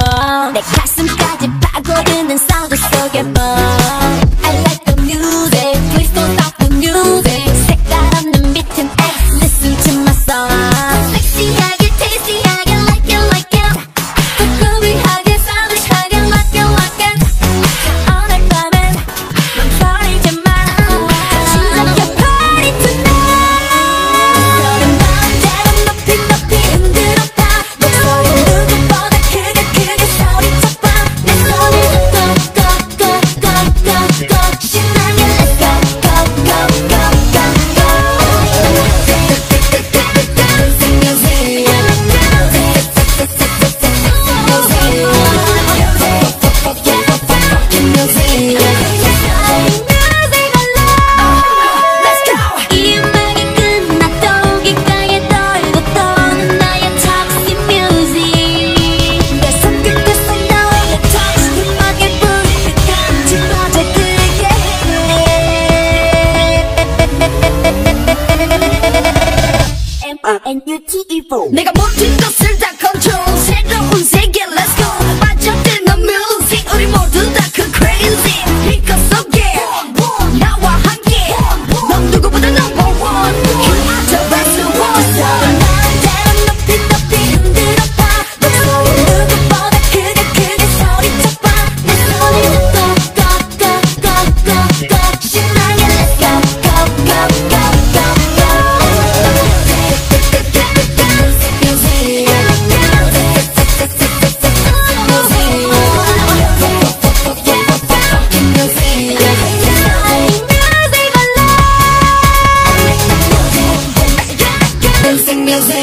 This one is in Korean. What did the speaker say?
내 가슴까지 파고드는 사운드 속에 I like the music, please don't stop the music. 색깔 없는 비튼 X, listen to my song. 섹시하게, tasty하게, like it, like it. 부끄러워하게, stylish 하게, like it, like it. 오늘 밤엔 멈춰있지 마. 시작해 party tonight. 너는 마음대로 높이 높이 흔들어봐. 목소리 누구보다 크게 크게 소리쳐봐. 내 손을 잡고 go go go go go. 신나게 let's go go go go go go. 이 음악이 끝나도 귓가에 돌고 도는 나의 toxic music. 내 손끝에서 너의 touch 음악에 불이 같이 퍼져들게 해. MINUTE4 내가 모든 것을 다 control. 새로운 세계 let's go. 빠져드는 music 우리 모두 다 그 crazy. 이것 속에 나와 함께 넌 누구보다 number one. You are the best one. 너는 마음대로 높이 높이 흔들어봐. 목소리 누구보다 크게 크게 소리쳐봐. 내 손을 잡고 go go go go go. 신나게 let's go go go go go go. Music